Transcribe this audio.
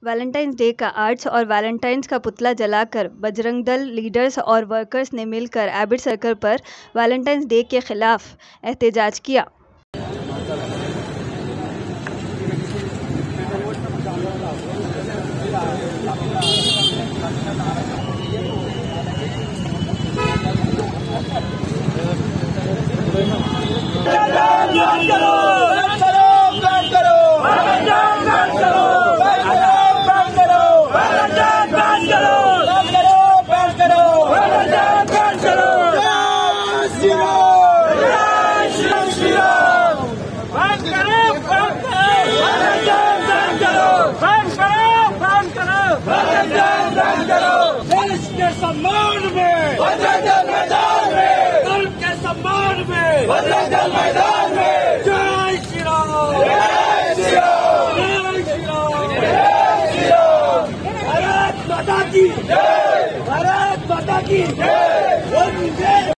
Valentine's Day का arts और Valentine's का पुतला जलाकर बजरंगदल लीडर्स और वर्कर्स ने मिलकर एबिड सर्कल पर वैलेंटाइंस डे के खिलाफ एहतजाज किया। देश के सम्मान में बजरंगदल मैदान में, धर्म के सम्मान में बजरंगदल मैदान में। जय श्री राम, जय श्री राम, जय श्री राम, जय श्री राम। भारत माता की जय, भारत माता की जय।